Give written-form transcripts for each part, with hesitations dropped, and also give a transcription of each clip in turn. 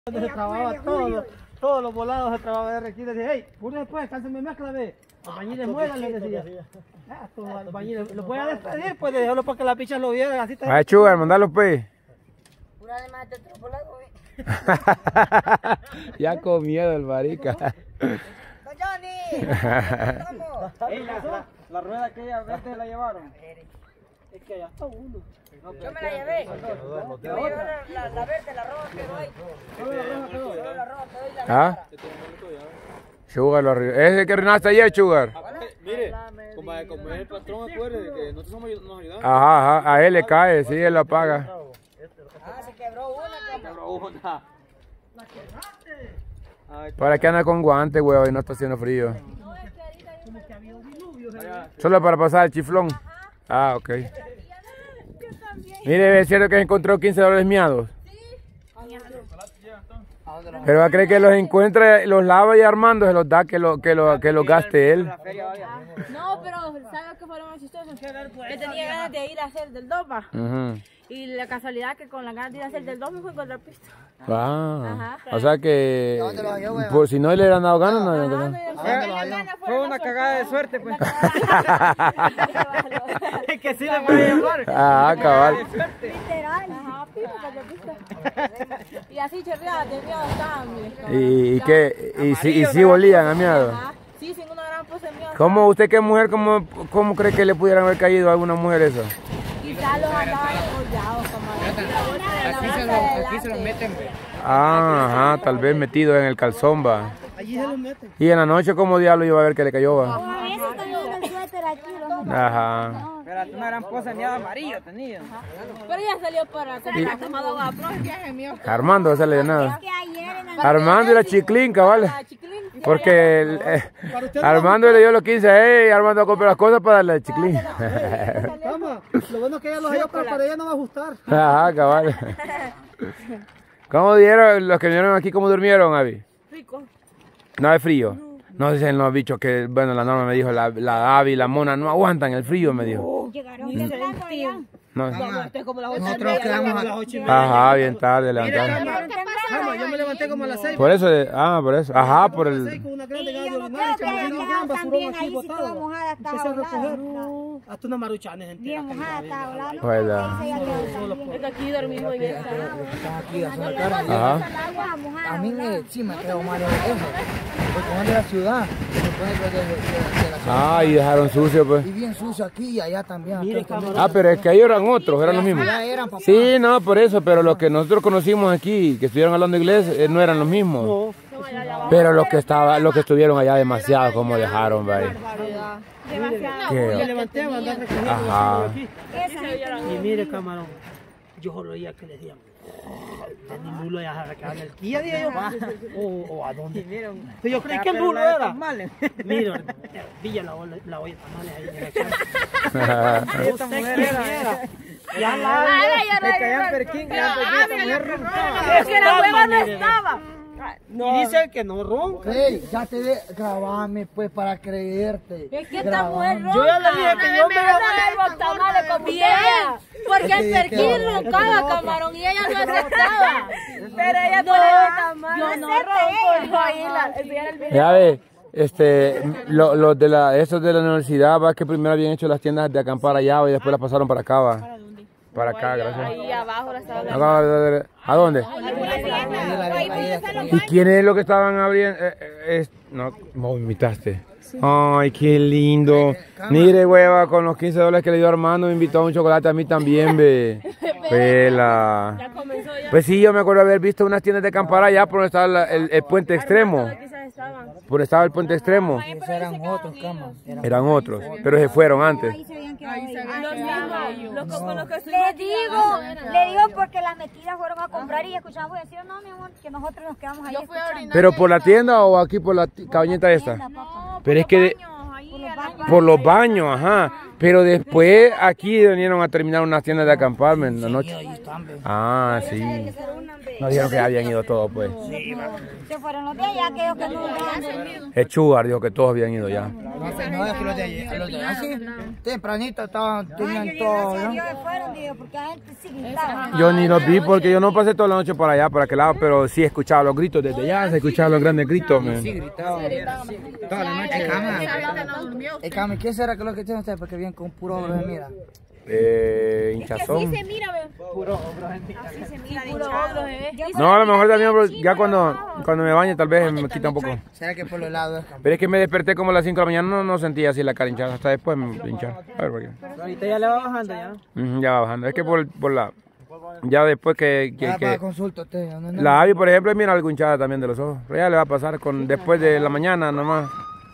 Se trababa todos los volados se trababa de requina. Decía, hey, pone después, cánseme mezcla, ve. Los bañiles mueran, le decía. Los bañiles, lo voy a despedir, pues, dejarlo para que las pichas lo vieran. Así está. Ay, Sugar, mandalo, pues. Pura de más de otro volado, Ya con miedo el marica. Johnny, La rueda que ella vez la llevaron. Es que allá está uno. yo me la llevé. Yo me llevé la verde, la roja que doy. Solo la roja que doy, la ¿Ah? Sugar, lo arruinó. ¿Ese que arruinaste ayer, Sugar? Mire, como es el patrón, acuerde que nosotros nos ayudamos. Ajá, a él le cae, sí, él lo paga. Ah, se quebró una. Quebró una. ¿Para qué anda con guantes, huevo, y no está haciendo frío? Solo para pasar el chiflón. Ah, ok. Mire, es cierto que encontró $15 miados. Pero va a creer que los encuentra, los lava y Armando se los da que los gaste él. No, pero ¿sabes qué fue lo más chistoso? Que tenía ganas de ir a hacer del dopa. Y la casualidad que con la ganas de ir a hacer del dopa me fue a encontrar pista. Ah, o sea que por si no le hubieran dado ganas, no. Fue una cagada de suerte, pues. Es que sí le puede llevar. Ah, cabal. Literal. Ajá, pista. Y así chorreada, de miedo estaban. ¿Y qué? ¿Y si olían a miado? Sí, sin una gran pose de miedo. ¿Cómo usted qué mujer, cómo cree que le pudieran haber caído a alguna mujer eso? Quizás los andaban apoyados, Aquí se los meten. Ah, ajá, tal vez metido en el calzón, va. Allí se los meten. Y en la noche, ¿cómo diablo iba a ver que le cayó, va? a veces también el suéter aquí. Ajá. Pero una gran pose de miado amarillo tenía. Pero ya salió para acá. La tomado agua, pero el viaje mío. Armando, no sale de nada. Que ayer en Armando y la chiclín, cabal. Porque Armando le dio los 15 a él y Armando compró las cosas para darle al chiclín. Vamos, lo bueno es que ella los halló, pero para ella no va a ajustar. Ajá, cabal. ¿Cómo dieron los que vinieron aquí? ¿Cómo durmieron, Abby? Rico. No hay frío. No dicen los bichos que, bueno, la Norma me dijo, la Abby y la Mona no aguantan el frío, me dijo. Llegaron temprano allá. No. Nosotros quedamos a las 8:30. Ajá, bien tarde levantaron. Cama, yo me levanté como a las 6. Por eso, por eso. Ajá, por el... Con una grande Y gana de yo no orinar, creo que que me haya dio un quedado basurón también aquí ahí, si botado. toda mojada estaba Empecé a recoger. volada. Hasta una maruchanes entera. Bien mojada estaba volada. Pues Es que aquí dormimos en esta. Aquí hace una cara. Ajá. A mí sí me quedó mal eso. Porque como es de la ciudad, se supone que es de la ciudad. Ah, y dejaron sucio, pues. Y bien sucio aquí y allá también. Mire, camarón. Ah, pero es que ahí eran otros, eran los mismos. Ya eran, papá. Sí, no, por eso, pero los que nosotros conocimos aquí, que estuvieron hablando inglés, no eran los mismos. No. Pero los que estuvieron allá demasiado, como dejaron, vaya. Demasiado. Yo me levanté a mandar recogiendo Ajá. aquí. Y mire, camarón, yo solo oía que le decían, de ni mulo ya se quedaron el día, dije yo, o a dónde. Pero yo creí que el mulo era. Mira, Villa la olla tamales ahí en la casa. Esta mujer era. Ya Es que la hueva no estaba. Y dicen que no ronca. Hey, ya te grabame pues para creerte. Es que esta mujer ronca. Yo ya le dije que yo me los tamales con ella. Porque el perquín roncaba, camarón, y ella no aceptaba. Pero ella no, yo no ronco. Ya ve, los de esos de la universidad, va que primero habían hecho las tiendas de acampar allá y después las pasaron para acá, va. Para acá, gracias. Ahí abajo la estaban ¿A dónde? ¿Y quién es lo que estaban abriendo? No, me invitaste. Ay, qué lindo. Mire, hueva, con los $15 que le dio Armando, me invitó a un chocolate a mí también, ve. Pela. Pues sí, yo me acuerdo haber visto unas tiendas de acampar allá por donde estaba el puente extremo. Por donde estaba el puente extremo. Esos eran otros camas. Eran otros, pero se fueron antes. Le digo porque las metidas fueron a comprar y escuchamos decir, no, mi amor, que nosotros nos quedamos ahí escuchando. ¿Pero por la tienda o aquí por la cabañeta esta? Pero es que por los baños, ajá. Pero después aquí vinieron a terminar unas tiendas de acamparme en la noche. Ah, sí. Nos dijeron que ya habían ido todos, pues. Se fueron los de allá, aquellos que no vean. El Chugar dijo que todos habían ido ya. No, es que los de allá sí, tempranito tenían todo, ¿no? Ellos fueron, digo, porque la gente sí gritaba. Yo ni los vi porque yo no pasé toda la noche por allá, por aquel lado, pero sí escuchaba los gritos desde allá, se escuchaban los grandes gritos. Sí, gritaban. Toda la noche. Cama, ¿qué será que es lo que tiene usted? Porque vienen con puro oro de mira. Hinchazón. Sí se mira, ve. Puro ogro, así se mira, puro ogro, bebé. No, a lo mejor también, ya cuando me bañe tal vez me quita un poco. ¿Será que por los lados? Pero es que me desperté como a las 5 de la mañana, no sentía así la cara hinchada, hasta después me hinchaba. A ver por qué. Ahorita ya le va bajando ya. Ya va bajando, es que por la... Ya después que consulta usted. La Avi, por ejemplo, mira algo hinchada también de los ojos. Pero ya le va a pasar después de la mañana nomás.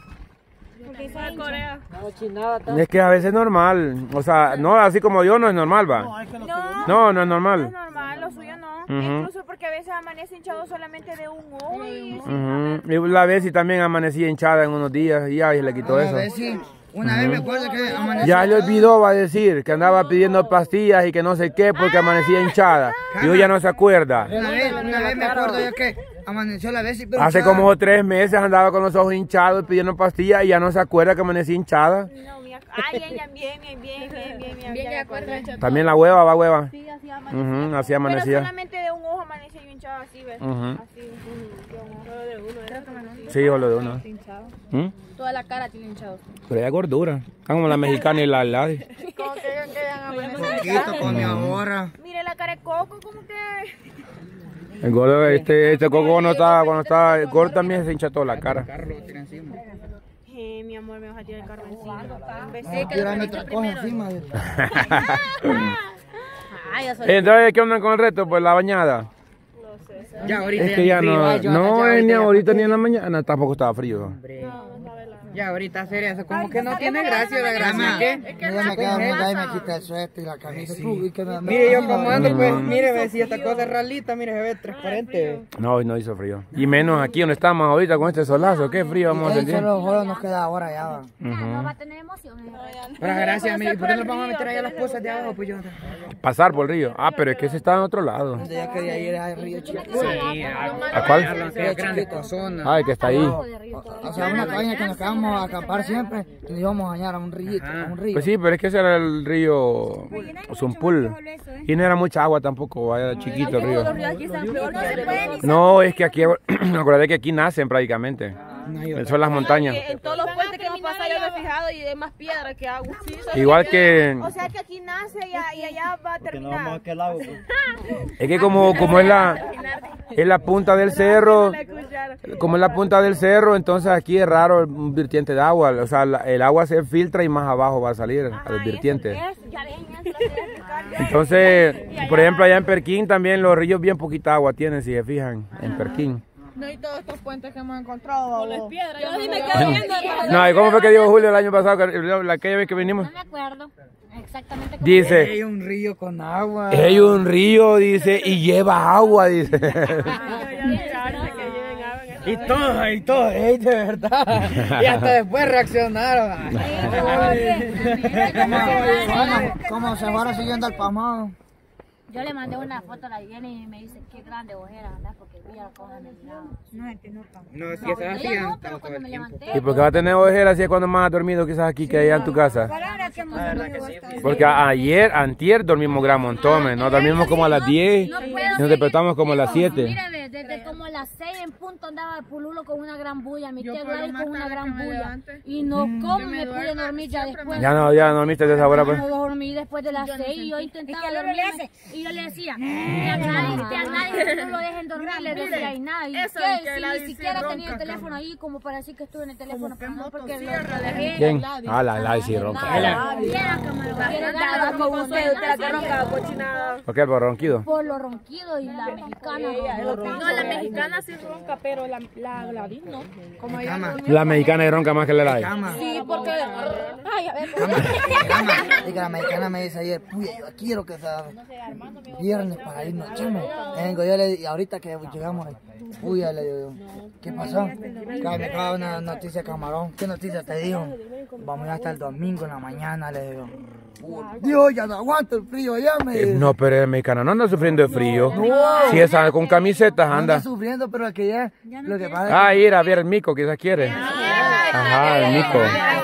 Es que a veces es normal, o sea, no así como yo no es normal, va. No es normal. No es normal, lo suyo no. Incluso porque a veces amanece hinchado solamente de un ojo. Y la vez y también amanecía hinchada en unos días y ya se le quitó eso. Una vez me acuerdo que amaneció. Ya le olvidó, va a decir, que andaba pidiendo pastillas y que no sé qué porque amanecía hinchada. Y hoy ya no se acuerda. Una vez me acuerdo yo que amaneció la vez y pero hace como 3 meses andaba con los ojos hinchados pidiendo pastillas y ya no se acuerda que amanecía hinchada. No, ay, ella bien, de acuerdo. También la hueva, va hueva. Sí, así amanecía. Así amanecía. Pero solamente de un ojo amanecía yo hinchado así, ¿ves? Así. Solo de uno, ¿era? Sí, solo de uno. Toda la cara tiene hinchado. Pero ella es gordura. Como la mexicana y la Ladi. Como que un poquito con mi ahorra. Mire la cara de Coco, como que... El gordo, este Coco cuando está el gordo también se hincha toda la cara. Mi amor, me vas a tirar el carro encima. Tírame otra cosa encima. Entonces, ¿qué onda con el reto? Pues la bañada. Ya ahorita es que ya no es ni ahorita ni en la mañana, tampoco estaba frío. Ya ahorita sería eso, como que no tiene gracia la gracia. ¿Qué? Mira, me queda muy y me quita el suéter y la camisa. Mire, yo como ando, pues, mire, si esta cosa es ralita, mire, se ve transparente. No, hoy no hizo frío. Y menos aquí donde estamos ahorita con este solazo, qué frío vamos a sentir. Solo nos queda ahora ya va. No va a tener emociones. Pero gracias, amigo. ¿Por qué nos vamos a meter ahí a las pozas de abajo? Pues yo... Pasar por el río. Ah, pero es que ese está en otro lado. Ya quería ir al río Chiquito. Sí. ¿A cuál? Ah, el que está ahí. O sea, una cabaña que nos quedamos a acampar siempre y nos íbamos a bañar a un río. Pues sí, pero es que ese era el río Zumpul. Y no era mucha agua tampoco, era chiquito el río. No, es que aquí, acuérdate que aquí nacen prácticamente. Son las montañas. En todos los puentes que hemos pasado yo me he fijado y hay más piedra que agua. Igual que... O sea que aquí nace y allá va a terminar. Es que como es la punta del cerro, como es la punta del cerro, entonces aquí es raro un vertiente de agua. O sea, el agua se filtra y más abajo va a salir al vertiente. Entonces, por ejemplo, allá en Perquín también los ríos bien poquita agua tienen, si se fijan, en Perquín. No, y todos estos puentes que hemos encontrado. Con las piedras. Yo sí me quedo viendo. No, ¿y cómo fue que dijo Julio el año pasado, aquella vez que vinimos? No me acuerdo exactamente cómo. Dice, hay un río con agua. Hay un río, dice, y lleva agua, dice. Y todos, de verdad. Y hasta después reaccionaron. ¿Cómo se fueron siguiendo al pasmado? Yo le mandé una foto a la Jenny y me dice qué grande ojera, ¿verdad? Porque mira cómo me miraba. No, si estaba así, pero cuando me levanté. ¿Y por qué va a tener ojeras si es cuando más has dormido quizás aquí que allá en tu casa? Porque antier dormimos gran montón, nos dormimos como a las 10 y nos despertamos como a las 7. Mírame, desde como a las 6 en punto andaba el Pululo con una gran bulla, mi tía Gladys con una gran bulla. Y no, ¿cómo me pude dormir ya después? Ya no dormiste de esa hora, pues. No dormí después de las 6 y yo intentaba dormirme. Y yo le decía, tía Gladys, no lo dejen dormir, le decía y nada. Y ni siquiera tenía el teléfono ahí como para decir que estuve en el teléfono. Porque lo dejé. ¿Quién? Ah, la Gladys sí ronca. ¿Por qué? ¿Por ronquido? Por los ronquidos y la mexicana. No, la mexicana sí ronca, pero la Gladys no. Como la mexicana es ronca más que la Gladys. Sí, porque... Ay, a ver. Y que la mexicana me dice ayer, puya, yo quiero que sea viernes para irnos, chamo. Vengo yo y ahorita que llegamos, puya, le digo, ¿qué pasó? Me acaba una noticia Camarón. ¿Qué noticia te dijo? Vamos a ir hasta el domingo en la mañana, le digo. Dios, ya no aguanto el frío, ya me... No, pero el mexicano no anda sufriendo de frío. No. Si esa con camisetas anda. Anda sufriendo, pero que ya... Lo que pasa es Ah, ir a ver el mico, quizás quiere. Ajá, el mico.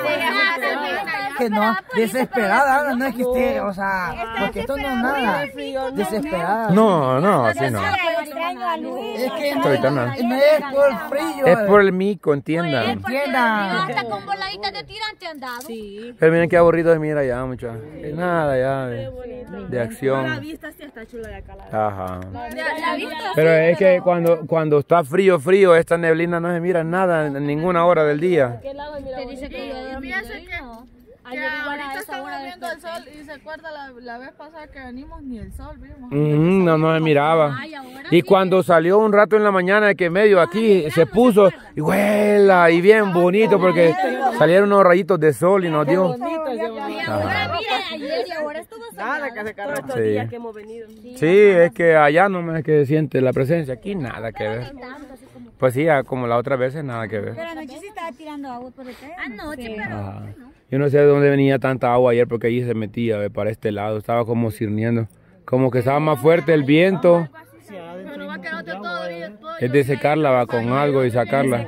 que no, desesperada, no es que esté, o sea, porque esto no es nada, desesperada. No, no, así no. Es que no, Ahorita no. no es por el frío. Es por el mico, entiendan. Entiendan. Hasta con voladitas de tirante han dado. Sí. Pero miren qué aburrido es mirar allá, muchachos. Nada ya de acción. La vista sí está chula de acá. Ajá. La vista Pero es que cuando está frío, esta neblina no se mira nada en ninguna hora del día. Te dice que yo dormí. Que ahorita estamos viendo el sol y se acuerda la vez pasada que venimos ni el sol vimos. No se miraba. Y cuando salió un rato en la mañana que medio aquí se puso y huela y bien bonito porque salieron unos rayitos de sol y nos dio. Ahora mira, ayer y ahora estuvo Nada, que hace calor estos Sí. días que hemos venido. Sí, es que allá no es que siente la presencia, aquí nada que ver. Pues sí, como las otras veces nada que ver. Pero anoche sí estaba tirando agua por el tren. Anoche, pero... Ajá. Yo no sé de dónde venía tanta agua ayer porque allí se metía para este lado, estaba como cirniendo, como que estaba más fuerte el viento. Pero va a quedarte todavía. Es de secarla va con algo y sacarla.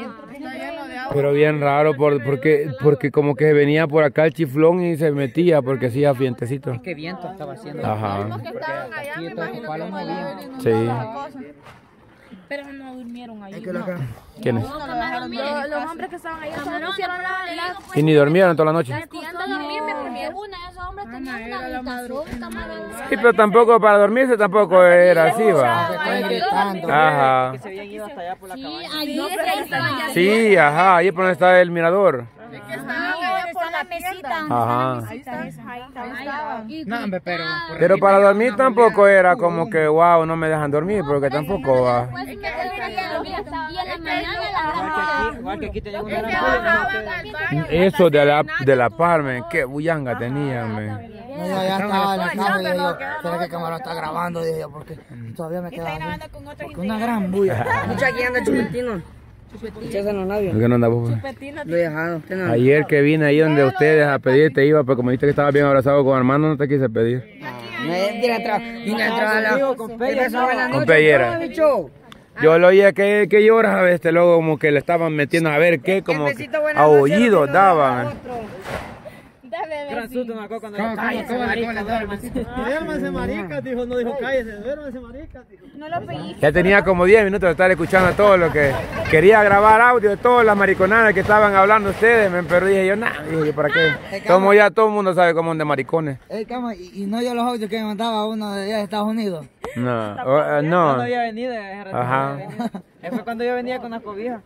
Pero bien raro porque como que venía por acá el chiflón y se metía porque hacía vientecito. Qué viento estaba haciendo. Ajá. Aquí todo este palo no viene. Sí. Pero no durmieron ahí. ¿Quiénes? Los hombres que estaban ahí solo pusieron la... Y ni dormieron toda la noche. Tirando a dormir me ponía una de esos hombres tenían una habitación, camarón. Sí, pero tampoco para dormirse tampoco era así, va. Ajá. Se habían ido hasta allá por la Sí, cabaña. allí es que ahí estaban ya. Sí, ajá, ahí es por donde está el mirador. Está la mesita. Ajá. No, hombre, pero... Pero para dormir tampoco era como que, wow, no me dejan dormir, porque tampoco va. Pues me y en la mañana Igual que aquí tenía una... Eso de la Parmen, qué bullanga tenían, me. No, yo ya estaba en la cama y yo, ¿será que el camarón está grabando? Dije yo, porque todavía me queda porque una gran bulla. Mucha aquí anda chupetino. Chupetino en los labios. ¿Por qué no andaba? Lo he dejado. Ayer que vine ahí donde ustedes a pedir te iba, pero como viste que estaba bien abrazado con hermano, no te quise pedir. Vine atrás Con pellera. Yo lo oía que lloraba, luego como que le estaban metiendo a ver qué, como que aullidos daban. Gran susto me acuerdo cuando duérmase marica, dijo, no dijo cállese, duérmase marica, dijo. No lo pellizco. Ya tenía como 10 minutos de estar escuchando todo lo que quería grabar audio de todas las mariconadas que estaban hablando ustedes, pero dije yo, nada, dije, ¿para qué? Como ya todo el mundo sabe cómo son de maricones. Y no yo los audios que me mandaba uno de allá de Estados Unidos. No, Cuando no. había venido, Ajá. Eso fue cuando yo venía con las cobijas.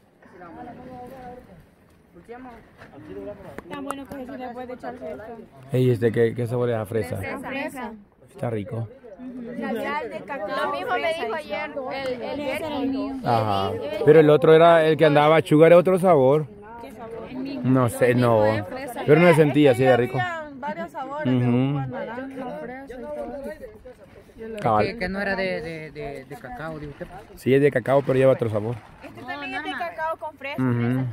Tan bueno que se le puede echarse esto. Ey, ¿qué sabor es a fresa? Fresa. Está rico. Labial de cacao. Lo mismo me dijo ayer el Jerry. Ajá. Pero el otro era el que andaba sugar, era otro sabor. No sé, no. Pero no se sentía así de rico. Varios sabores, de uva, naranja, fresa y todo. Cabal. Que no era de cacao, dijo usted. Sí, es de cacao, pero lleva otro sabor. Este también es de cacao con fresa. Ujú.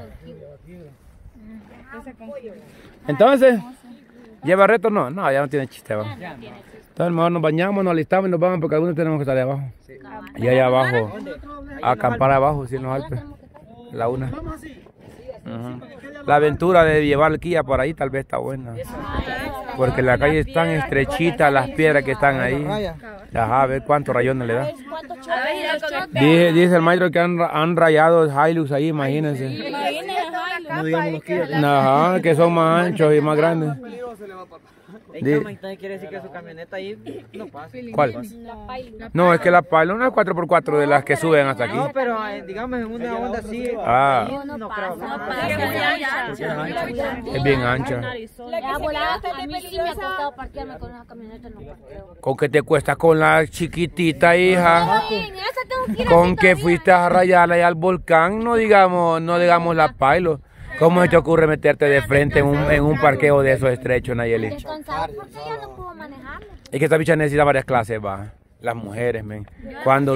Entonces, ¿lleva reto? No, ya no tiene chiste. Va. Entonces, mejor nos bañamos, nos alistamos y nos vamos porque algunos tenemos que estar de abajo. Y allá abajo, a acampar abajo, sí, en los Alpes. La una. Ujú. La aventura de llevar el Kia por ahí tal vez está buena. Porque la calle es tan estrechita, las piedras que están ahí. Ajá, a ver cuántos rayones le da. Dice el maestro que han rayado Hilux ahí, imagínense. No digamos los Kia. Ajá, que son más anchos y más grandes. Quiere decir que su camioneta ahí no pasa. ¿Cuál? No, es que la Pilot no es 4x4 de las que suben hasta aquí. No, pero digamos en una onda así. Ah, No creo. es bien ancha. La volada a mí sí me ha costado parquearme con una camioneta, no parqueo. ¿Con qué te cuesta con la chiquitita, hija? Oye, en esa tengo que ir Con que fuiste a rayarla allá al volcán, no digamos la Pilot. ¿Cómo se te ocurre meterte de frente en un parqueo de esos estrechos, Nayeli? descansar porque ya no puedo manejarlo. Es que esta bicha necesita varias clases, va. Las mujeres, men. Cuando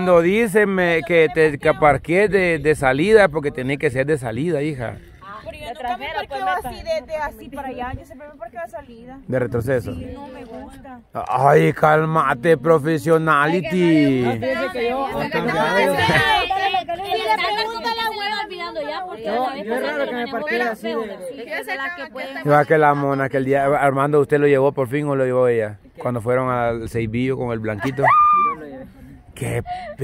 dicen que te parquees de salida, porque tenés que ser de salida, hija. nunca me parqueo así desde así para allá. Yo siempre me parqueo de salida. ¿De retroceso? Sí, no me gusta. Ay, cálmate, professionality. Yo es raro que me parquee así. Igual que la mona, que el día Armando usted lo llevó por fin o lo llevó ella. Cuando fueron al Ceibillo con el blanquito. Qué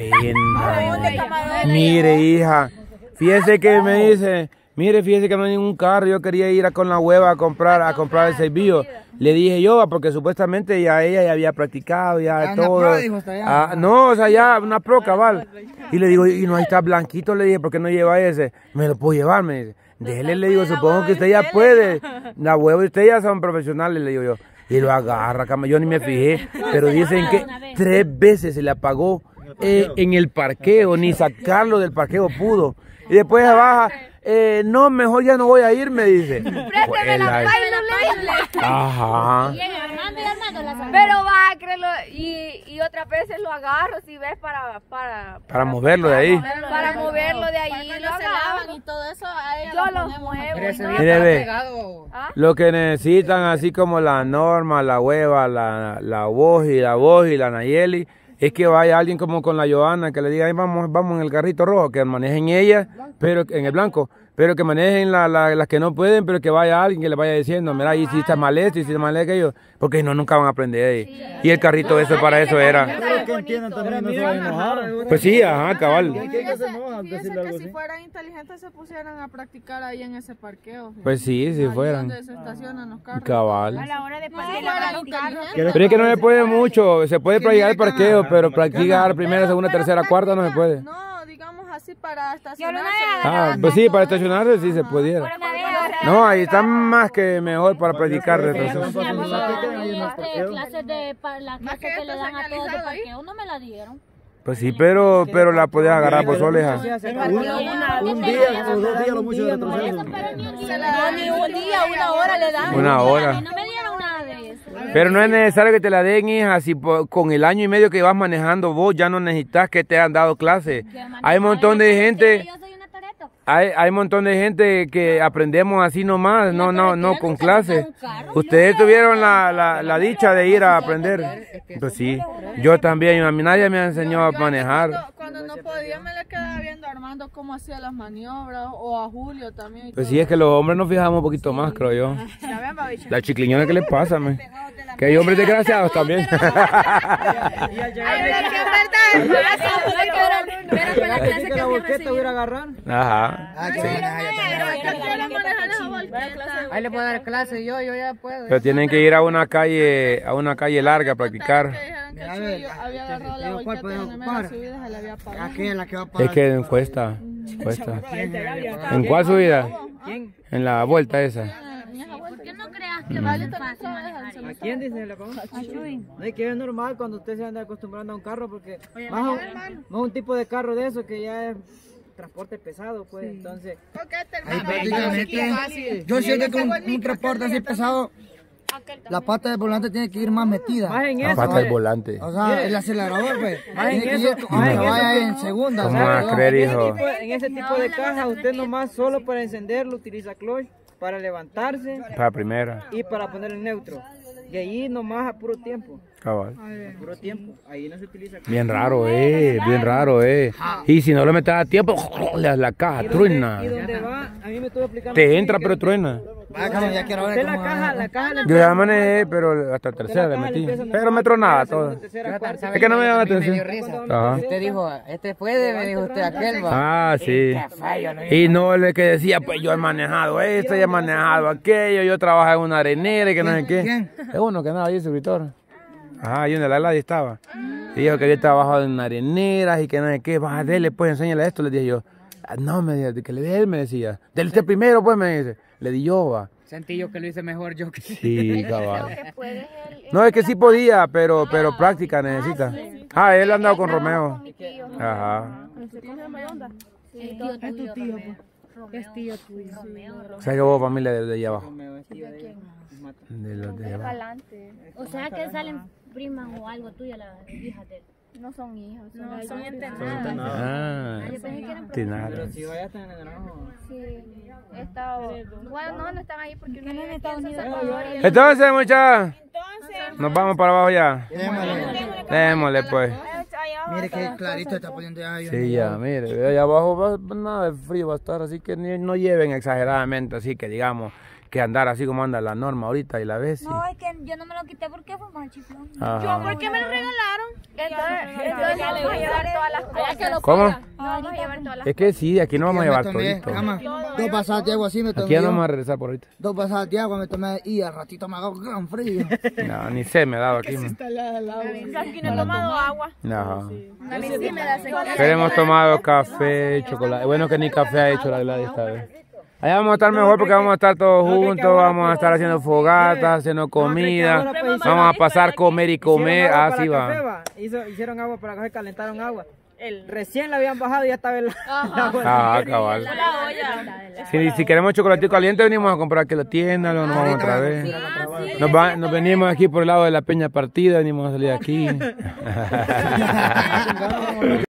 pena. Mire, hija, fíjese que me dice, mire, fíjese que no hay ningún carro, yo quería ir con la hueva a comprar el Ceibillo. Le dije yo, porque supuestamente ya ella ya había practicado, ya todo. No, o sea, ya una pro cabal. Y le digo, y no, ahí está blanquito, le dije, ¿por qué no lleva ese? Me lo puedo llevar, me dice. Déjele, le digo, supongo que usted ya puede. La hueva y usted ya son profesionales, le digo yo. Y lo agarra, yo ni me fijé, pero dicen que 3 veces se le apagó en el parqueo, ni sacarlo del parqueo pudo. Y después se baja, no, mejor ya no voy a ir, me dice. Présteme la paila. Ajá. Pero va, créelo, y otras veces lo agarro, si ves, para moverlo de ahí. Para moverlo de ahí. Lo lavan y todo eso, yo lo muevo. Mire, ve, lo que necesitan, así como la Norma, la Hueva, la voz y la Nayeli, es que vaya alguien como con la Joana, que le diga, vamos en el carrito rojo, que manejen ella, pero en el blanco, pero que manejen las que no pueden, pero que vaya alguien que le vaya diciendo, mira, y si está mal esto, y si está mal aquello, porque si no, nunca van a aprender. Y el carrito, eso para eso era. Pues sí, ajá, cabal. Piensa que si fueran inteligentes se pusieran a practicar ahí en ese parqueo. Pues sí, si fueran. Donde se estacionan los carros. Cabal. A la hora de practicar. Pero es que no se puede mucho, se puede practicar el parqueo, pero practicar primera, segunda, tercera, cuarta no se puede. No, digamos así para estacionarse. Pues sí, para estacionarse sí se pudiera. No, ahí está más que mejor para practicar retroceso. Las clases que le dan a todos de parqueo no me la dieron. Pues sí, pero la podías agarrar por soleja. Un día o 2 días lo mucho de retroceso. Ni un día, 1 hora le dan. 1 hora. No me dieron nada de eso. Pero no es necesario que te la den, hija, si con el año y medio que vas manejando vos ya no necesitas que te han dado clase. Hay un montón de gente... Hay un montón de gente que aprendemos así nomás, no con clases. Ustedes tuvieron la dicha de ir a aprender. Pues sí, yo también, a mí nadie me enseñó a manejar. Cuando no podía me le quedaba viendo a Armando cómo hacía las maniobras, o a Julio también. Pues sí, es que los hombres nos fijamos un poquito más, creo yo. La chicliñona, ¿qué les pasa, man? Que hay hombres desgraciados también. La volqueta hubiera agarrar. Ajá. Ahí le puedo dar clase yo ya puedo. Pero tienen que ir a una calle larga a practicar. Es que cuesta. ¿En cuál subida? En la vuelta esa. ¿Por qué no creas que vale fácil manejar? ¿A quién dice la cosa? A Chuy. No, es que es normal cuando usted se anda acostumbrando a un carro, porque más un tipo de carro de eso que ya es transporte pesado, pues, entonces... Ahí prácticamente, yo siento que un transporte así pesado, la pata del volante tiene que ir más metida. La pata del volante. O sea, el acelerador, pues, tiene que ir aunque vaya en segunda. ¿Cómo vas a creer, hijo? En ese tipo de caja, usted nomás solo para encenderlo utiliza clutch, para levantarse. Para primera. Y para poner el neutro. Y ahí nomás a puro tiempo. Cabal. A puro tiempo. Ahí no se utiliza. Bien raro, bien raro, Y si no le metes a tiempo, la caja truena. Y donde va, a mí me estuvo explicando. Te entra, pero truena. Ya quiero ver cómo la caja. Yo ya manejé, pero hasta tercera le metí. Pero me tronaba todo. Es que no me llama la atención. Ajá. Usted dijo, este puede, me dijo usted aquel. Ah, sí. Y no le que decía, pues yo he manejado esto, yo he manejado aquello, yo trabajo en una arenera y que no sé qué. Es uno que nada, ahí, suscriptor. Ajá, y donde la Gladys estaba. Y dijo que había trabajado en areneras y que no sé qué. Baja, dele, pues, enséñale esto. Le dije yo. No, me decía, que le dé él, me decía. Dele usted primero, pues, me dice. Le di yo, va. Sentí yo que lo hice mejor yo que... Sí, cabal. No, es que sí podía, pero práctica necesita. Ah, él ha andado con Romeo. Ajá. Es tu tío, es tío tuyo. O sea que vos familia de allá abajo. De los de allá abajo. O sea que salen primas o algo tuya, las hijas de él. No son hijos, son entrenados. Yo pensé que eran Pero si vaya a estar en el trabajo. Sí, bueno, no están ahí porque no en Estados Unidos. Entonces, muchachos, nos vamos para abajo ya. Démosle pues. Mire que clarito está poniendo ya. Sí, ya, mire, allá abajo nada de frío va a estar, así que no lleven exageradamente, así que digamos que andar así como anda la norma ahorita y la ves. No, es que yo no me lo quité porque fue más chiflón. Yo, ¿por qué me lo regalaron? Entonces vamos a llevar todas las cosas. ¿Cómo? Vamos a llevar todas las Es que sí, aquí no vamos a llevar todito. Dos vasadas de agua así me tomé. Aquí ya no vamos a regresar por ahorita. 2 vasadas de agua me tomé y al ratito me hago gran frío. No, ni sé me ha dado aquí. Aquí no he tomado agua. No. A mí sí me da sequía. Pero hemos tomado café, chocolate. Bueno que ni café ha hecho la Gladys esta vez. Allá vamos a estar mejor porque vamos a estar todos juntos, vamos a estar haciendo fogatas, haciendo comida, vamos a pasar comer y comer, así va. Hicieron agua para café, calentaron agua. Recién la habían bajado y ya estaba el agua. Cabal. Si queremos chocolate caliente venimos a comprar aquí a la tienda, luego nos vamos otra vez. Nos venimos aquí por el lado de la Peña Partida, venimos a salir aquí.